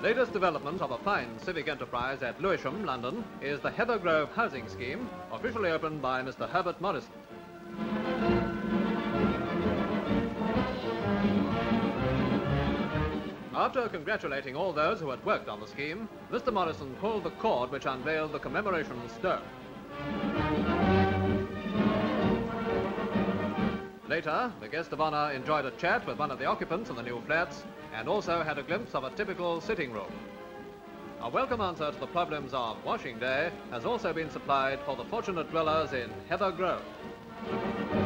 latest development of a fine civic enterprise at Lewisham, London, is the Heather Grove housing scheme, officially opened by Mr. Herbert Morrison. After congratulating all those who had worked on the scheme, Mr. Morrison pulled the cord which unveiled the commemoration stone. Later, the guest of honour enjoyed a chat with one of the occupants of the new flats and also had a glimpse of a typical sitting room. A welcome answer to the problems of washing day has also been supplied for the fortunate dwellers in Heather Grove.